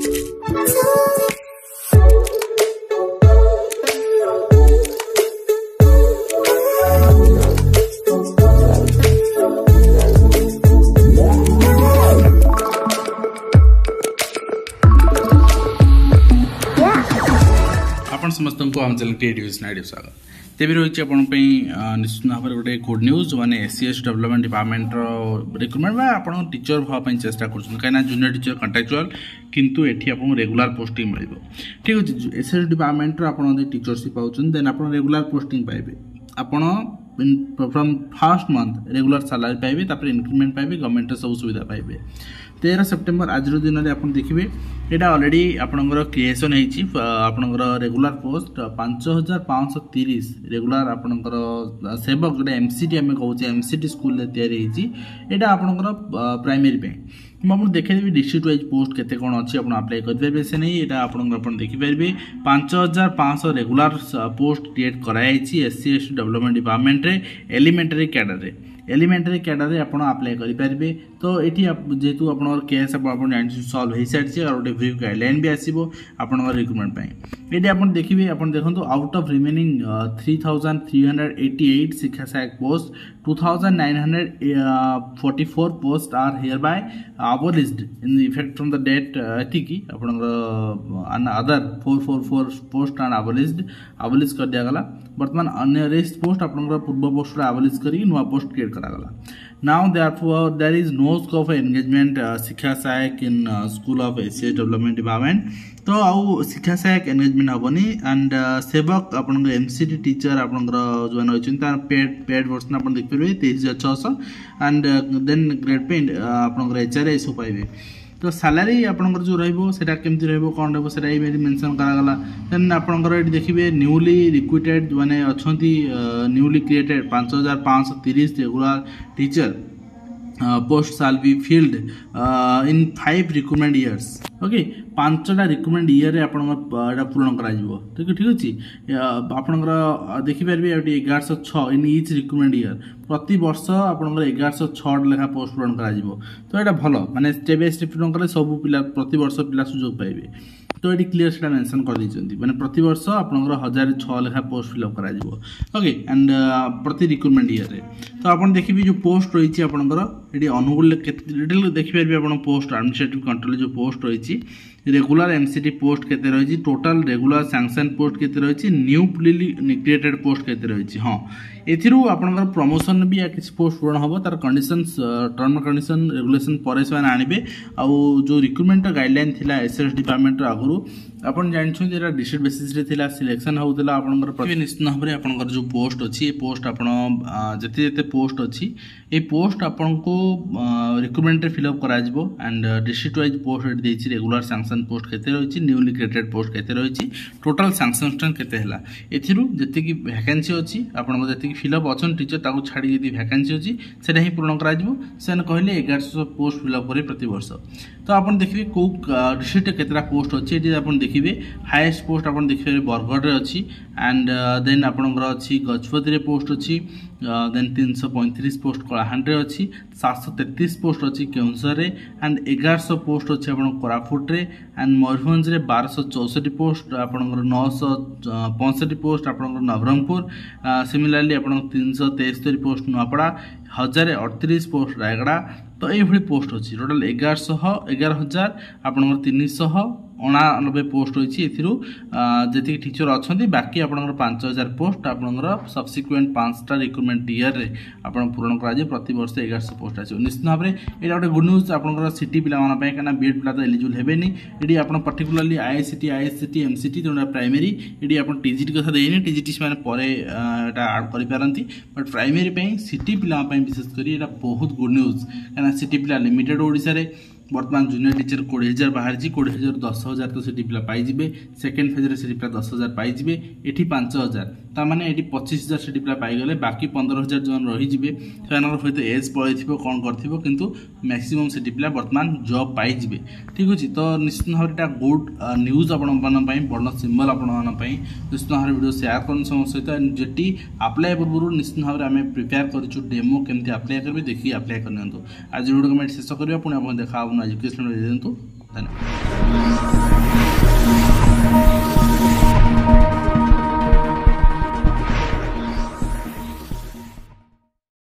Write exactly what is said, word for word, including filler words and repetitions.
समस्त को हम चैनल टी स्वागत तेज रही है निश्चित भाव में गोटे गुड न्यूज जो मैंने SC ST development department recruitment आप टीचर भाव चेष्टा कर कहीं जूनियर टीचर कंट्राक्चुअल किंतु एठी आपको रेगुलर पोस्टिंग मिल ठीक अच्छे एसएसडी डिपार्टमेंट आप टीचरशिप पाँच देन आप रेगुलर पोस्टिंग पाइबे आपण from first month regular salary पाइबे तापर इंक्रीमेंट पाइबे गवर्नमेंट सब सुविधा पाइबे तेरह सेप्टेम्बर आज दिन में आप देखिए यहाँ ऑलरेडी आपणकर क्रिएसन होकर रेगुलर पोस्ट पांच हजार पाँच तीस रेगुलर आपणकर सेवक जो एमसीटी आम कहे एमसीटी स्कूल या आपणकर प्राइमरी पे मुझे देखी डिस्ट्रिक्ट वाइज पोस्ट केते कौन अच्छी आप अप्लाई करेंगे से नहीं यहाँ आप देखिपारे पांच हजार पाँच रेगुलर पोस्ट क्रिएट कराई एससी एसटी डेवलपमेंट डिपार्टमेंट रे एलिमेंटरी कैडर रे एलिमेंटरी कैडर रे आपण अप्लाई करेंगे तो ये जेहेतु आप केस आप सल्व हो सारी और गोटे व्यू गाइडलाइन भी आसो आप रिक्रुटमेंट ये आप देखिए आप देखो out of remaining three thousand three hundred eighty eight शिक्षा सहायक post two thousand nine hundred forty four post are hereby abolished in effect from the date एतिकी आपन other four four four post are abolished abolish कर दिया गला वर्तमान अन्य rest post आपन पूर्व पोस्ट abolish करी नुआ पोस्ट क्रिएट करा गला now therefore there is no scope for engagement uh, शिक्षा सहायक in uh, school of S S D development department तो आउ शिक्षा सहायक एंगेजमेंट हेनी एंड सेवक आपन एमसीटी टीचर आपन जो रही पेड पेड वर्सन आप देखिए तेईस हजार छःश एंड देन ग्रेड पे आपन एचआर ए सब पाइबे तो सैलरी आपनकर जो रहिबो सेटा केमति रहिबो कोन रहिबो सेटा ही मेंशन करा गला देन आपनकर एटी देखिबे न्यूली रिक्रूटेड माने अछंती न्यूली क्रिएटेड पांच हजार पाँच तीस regular teacher post shall be filled in five recruitment years okay पांचटा रिक्रुटमेंट इयर रे आपनकर पूर्ण करा जिवो ठीक ठीक अछि आपनकर देखि परबे एगारह सौ छह इन ईच रिक्रुटमेंट इयर प्रति वर्ष आपनकर एगारह सौ छह लेखा पोस्ट पूर्ण करा जिवो तो एटा भलो माने स्टेप बाय स्टेप पूर्ण कले सब पिला प्रति वर्ष पिला सुयोग पाइबे तो ये क्लीयर से मेंशन कर दी मैंने प्रति वर्ष आपनकर हजार छः लेखा पोस्ट फिलअप करा जिवो ओके एंड प्रति रिक्रुटमेंट इयर रे तो आपन देखिबे जो पोस्ट रही आपनकर ये अनुकूल डिटेल देखिपारे आपन पोस्ट एडमिनिस्ट्रेटिव कंट्रोल जो पोस्ट रही रेगुलर एमसीटी पोस्ट केते रही टोटल रेगुलर सैंक्शन पोस्ट केते रही न्यूली क्रिएटेड पोस्ट केते रही हाँ एथिरु आपनकर प्रमोशन भी या किसी पोस्ट पूर्ण हम तार कंडीशंस टर्म कंडीशन रेगुलेशन पर से आने आउ जो रिक्रुटमेंट गाइडलाइन थिला एसएस डिपार्टमेंट आगु आपन जानछन जेरा डिस्ट्रिक्ट बेसिस रे थिला सिलेक्शन होउतला आपनकर निश्चित भाव में आपनकर जो पोस्ट अछि पोस्ट आपन जते जते पोस्ट अछि ए पोस्ट आपन को रिक्रुटमेंट रे फिलअप करा जिवो एंड डिस्ट्रिक्ट वाइज पोस्ट देछि रेगुलर सैंक्शन पोस्ट केते रहिछि न्यूली क्रिएटेड पोस्ट केते रहिछि टोटल सैंक्शन स्ट्रेंथ केते हला एथिरु जते कि वैकेंसी अछि आपन को जते कि फिलअप अछन टीचर ताको छाडी यदि वैकेंसी अछि सेटा ही पूर्ण करा जिवो सेन कहले एगारह सौ पोस्ट फिलअप करे प्रति वर्ष तो आपन देखिबे को डिस्ट्रिक्ट केतरा पोस्ट अछि एटी आपन देखिबे हाईएस्ट पोस्ट आपन देखिबे बरगढ़ रे अछि एंड देन आपनकर अछि गजपति रे पोस्ट अछि देन तीन सौ पैंतीस पोस्ट कलाहांड रे अछि सात सौ तैंतीस पोस्ट अछि केउंसर रे एंड ग्यारह सौ पोस्ट अछि आपन कोरापुट रे एंड मयूरभंज रे बारह सौ चौसठ पोस्ट आपनकर नौ सौ पैंसठ पोस्ट आपनकर नवरंगपुर सिमिलरली आपन तीन सौ तेस्तरी पोस्ट नुआपड़ा हजार अड़तीस पोस्ट रायगड़ा तो ये पोस्ट अच्छी टोटाल एगार शह एगार हजार आपनकर तीन शह अणानबे पोस्ट रही जी टीचर अच्छा बाकी आप पांच हजार पोस्ट आपंकर सब्सिक्वेंट पांचटा रिक्रुटमेंट इयर रे आप पूरण कर प्रति वर्ष एगार सौ पोस्ट आस निश्चित भाव में यहाँ गोटे गुड न्यूज आपंकर सिटी पिलाने कहीं बीएड पिला तो एलिजिबल हेबेनी ये आप पर्टिकुलरली आईएससीटी आईएससीटी एमसीटी जो प्राइमरी ये आप टीजीटी कथा देनी टीजीटी से आड करपारती बट प्राइमरी सिटी पिला विशेषकर यहाँ बहुत गुड न्यूज कहीं सिटी पिला लिमिटेड ओडिशा रे वर्तमान जूनियर टीचर कोड़े हजार बाहर कोड़े हजार दस हजार तो सिटी पिला पाइबे सेकेंड फेज रे सिटी पिला दस हजार पाइबे एटी पांच हजार तामाने एटी पच्चीस हजार सिटी पिला पाइगले बाकी पंद्रह हजार जो रही सहित एज पलि कौन कर किंतु मैक्सिमम सिटी पिला वर्तमान जॉब पाइबे ठीक अच्छे तो निश्चित भाव में गुड न्यूज आपण बड़ सिंबल आपण निश्चित भाव वीडियो शेयर कर सहित जेटी अप्लाई पूर्व निश्चित भाव में आम प्रिपेयर करूँ डेमो केमती अप्लाई करेंगे देखिए अप्लाई कर आज वीडियो शेष करा पुणी आप देखा एजुकेशन धन्यवाद।